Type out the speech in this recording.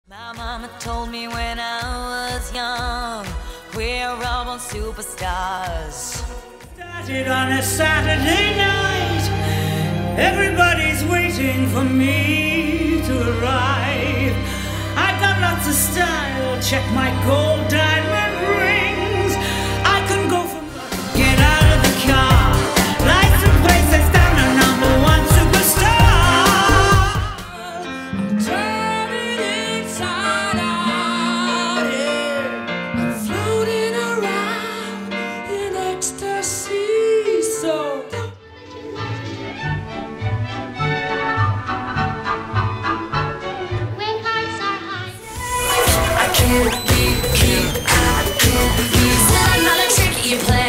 My mama told me when I was young, we're all born superstars. Started on a Saturday night, everybody's waiting for me to arrive. I got lots of style, check my gold diamond rings. I can go from get out of the car, license plate says I'm the #1 superstar. I'm turning inside out, yeah. I'm floating around in ecstasy, so When hearts are high, I can't be, I can't be. I'm not a trick you play.